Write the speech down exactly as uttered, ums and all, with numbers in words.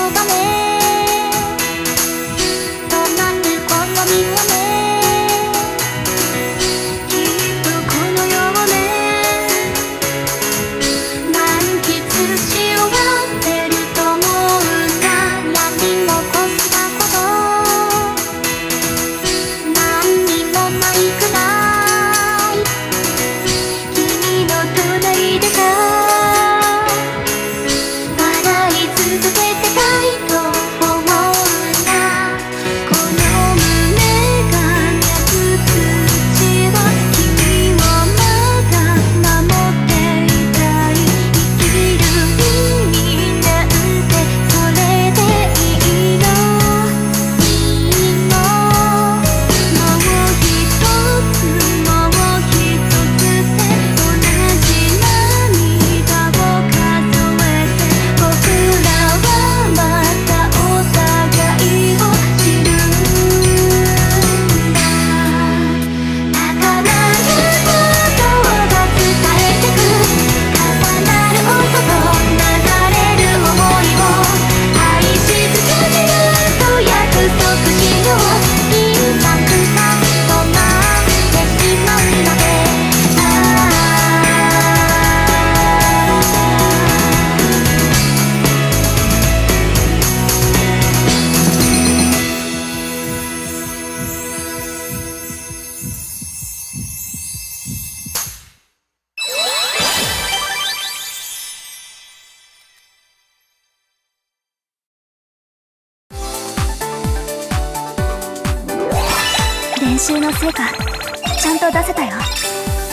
だね。どんなに好みはね、きっとこの世をね満喫し終わってると思うんだ。やり残したこと何にもないくらい、君の隣でさ笑い続けてたいと思うんだ。この胸が焼く土は君をまだ守っていたい。生きる意味なんてそれでいいの。いいの。もう一つもう一つって同じ涙を数えて、僕らはまたお互いを知るんだ。高鳴ることが伝えてく、重なる音と流れる想いを愛し続けると約束しよう。今くさ止まってしまうまで。あ練習の成果ちゃんと出せたよ。